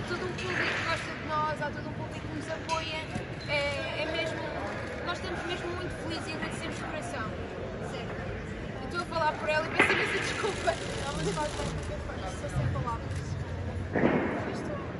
todo um público que gosta de nós, há todo um público que nos apoia. É mesmo, nós estamos mesmo muito felizes e agradecemos de coração. Sério. Eu estou a falar por ela e peço imensa desculpa. Não, mas faz bem, porque eu estou sem palavras.